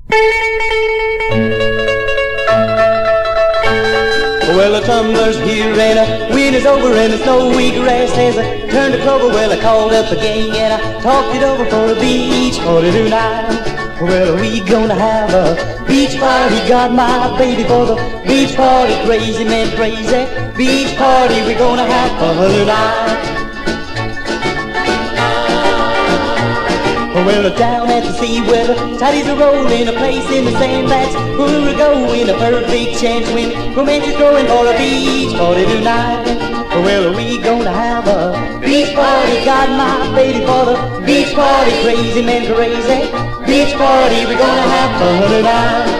Well, the tumbler's here and the wind is over and the snowy grass has turned to clover. Well, I called up a gang and I talked it over for a beach party tonight. Well, we gonna have a beach party, got my baby for the beach party. Crazy man, crazy beach party, we gonna have fun tonight. Well, down at the sea where the tides are rolling, a place in the sand that's where we're going, a perfect chance when romance is growing for a beach party tonight. Well, we gonna have a beach party, got my baby for the beach party. Crazy man, crazy beach party, we gonna have fun tonight.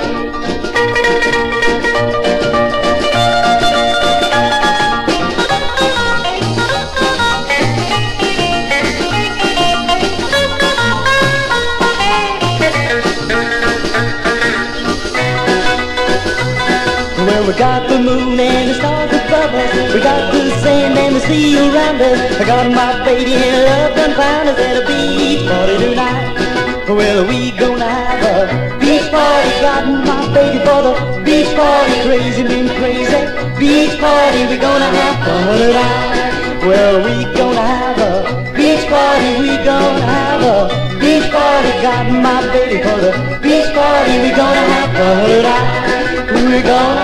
Well, we got the moon and the stars above us, we got the sand and the sea around us. I got my baby and love done found us at a beach party tonight. Well, we gonna have a beach party, got my baby for the beach party. Crazy men, crazy beach party, we gonna have fun tonight. Well, we gonna have a beach party, we gonna have a beach party, got my baby for the beach party. We gonna have fun tonight. We're gonna